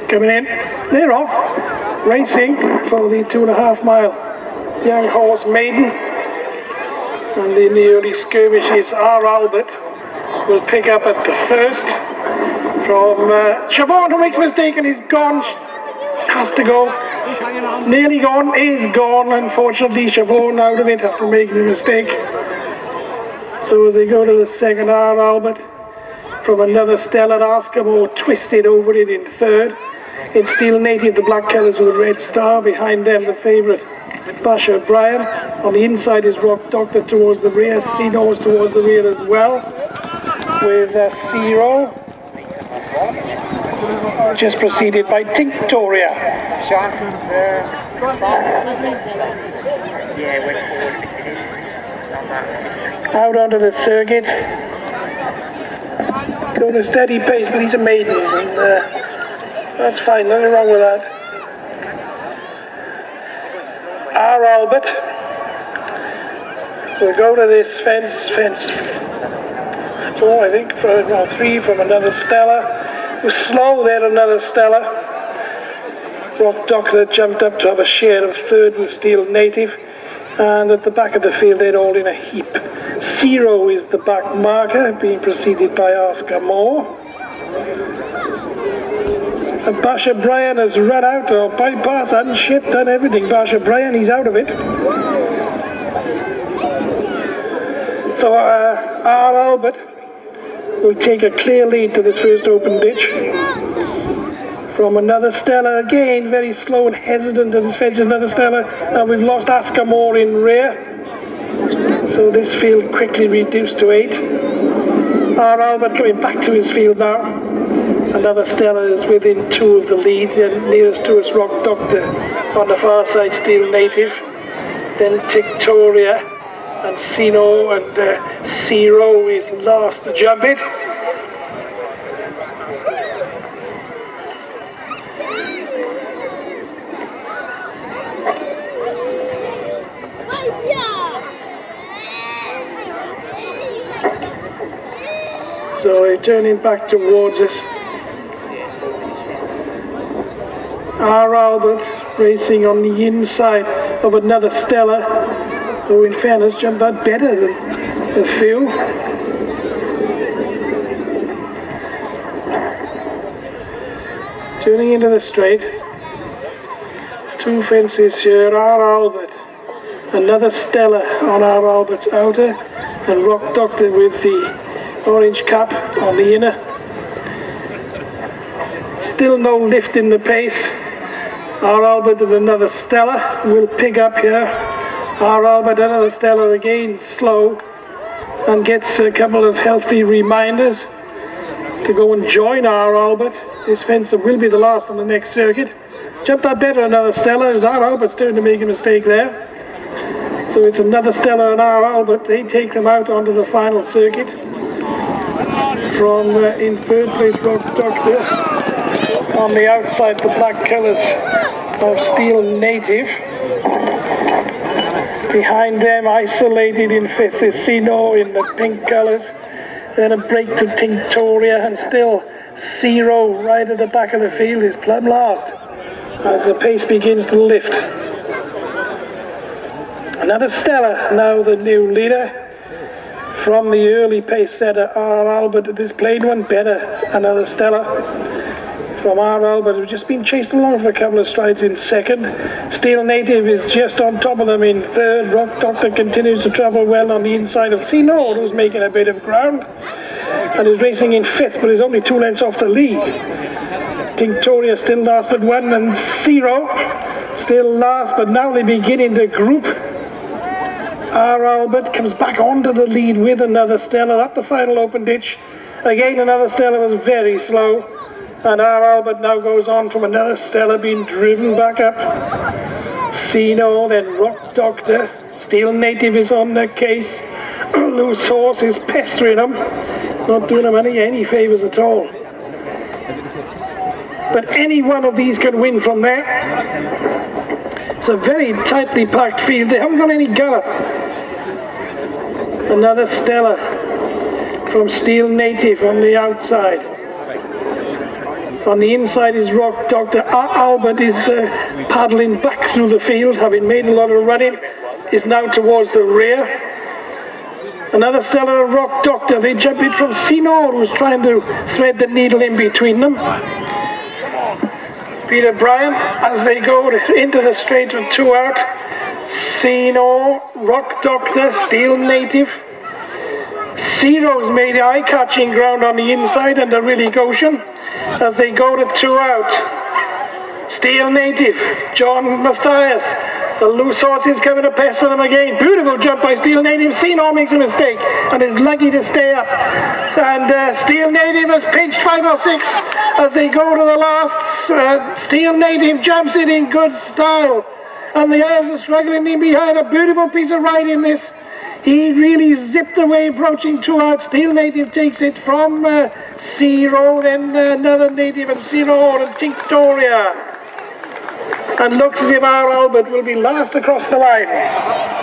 coming in. They're off, racing for the 2.5 mile. Young horse Maiden. And in the early skirmishes, R. Albert will pick up at the first from Chavon, who makes a mistake and is gone. Has to go. Nearly gone, is gone. Unfortunately, Chavon out of it after making a mistake. So as they go to the second, R. Albert from Another Stellar, Eskimo twisted over it in third. In Steel Native, the black colours with Red Star. Behind them, the favourite Basher Brian. On the inside is Rock Doctor towards the rear. Seanor's towards the rear as well. With Zero. Just preceded by Tinctoria. Out onto the circuit. Going a steady pace, but these are maidens, and that's fine, nothing wrong with that. R. Albert will go to this fence 4, I think, for 3 from Another Stellar. It was slow there, Another Stellar. Rock Doctor jumped up to have a share of third with Steel Native, and at the back of the field they're all in a heap. Zero is the back marker, being preceded by Oscar Moore. And Basher Brian has run out, or bypass, unshipped, done everything. Basher Brian, he's out of it. So R. Albert will take a clear lead to this first open ditch. From Another Stellar, again very slow and hesitant at his fence. Another Stellar, and we've lost Oscar Moore in rear. So this field quickly reduced to 8. R. Albert coming back to his field now. Another Stellar is within 2 of the lead. The nearest to us, Rock Doctor. On the far side, Steel Native. Then Tinctoria and Sino, and Zero is last to jump it. So they're turning back towards us. R. Albert racing on the inside of Another Stellar, who in fairness jumped out better than a few. Turning into the straight. 2 fences here, R. Albert. Another Stellar on R. Albert's outer, and Rock Doctor with the orange cap on the inner. Still no lift in the pace. R. Albert and Another Stellar will pick up here. R. Albert, Another Stellar again slow, and gets a couple of healthy reminders to go and join R. Albert. This fence will be the last on the next circuit. Jumped out better, Another Stellar. It was R. Albert's turn to make a mistake there. So it's Another Stellar and R. Albert. They take them out onto the final circuit. From in third place, Rock Doctor. On the outside, the black colours of Steel Native. Behind them, isolated in 5th, is Sino in the pink colours. Then a break to Tinctoria, and still Zero right at the back of the field is plumb last as the pace begins to lift. Another Stellar, now the new leader. From the early pace setter, R. Albert, this played one better, Another Stellar. From R. Albert, who's just been chased along for a couple of strides in second. Steel Native is just on top of them in third. Rock Doctor continues to travel well on the inside of Sino, who's making a bit of ground, and is racing in 5th, but is only 2 lengths off the lead. Tinctoria still last but 1, and Zero still last, but now they begin in the group. R. Albert comes back onto the lead with Another Stellar at the final open ditch. Again, Another Stellar was very slow, and R. Albert now goes on from Another Stellar, being driven back up. Sino, then Rock Doctor. Steel Native is on the case. Loose Horse is pestering him, not doing him any favours at all. But any one of these can win from there. It's a very tightly packed field. They haven't got any gallop. Another Stellar from Steel Native on the outside. On the inside is Rock Doctor. Albert is paddling back through the field, having made a lot of running, is now towards the rear. Another Stella and Rock Doctor, they jump in from Senor, who's trying to thread the needle in between them. Peter Bryan, as they go into the straight with 2 out. Senor, Rock Doctor, Steel Native. Zero's made eye-catching ground on the inside under Really Goshen as they go to 2 out. Steel Native, John Matthias. The loose horse is coming to pester them again. Beautiful jump by Steel Native. Senor makes a mistake and is lucky to stay up. And Steel Native has pinched 5 or 6 as they go to the last. Steel Native jumps it in good style. And the others are struggling in behind. A beautiful piece of riding this. He really zipped away approaching 2 out. Steel Native takes it from Zero, then another Native and Zero and Tinctoria. And looks as if our Albert will be last across the line.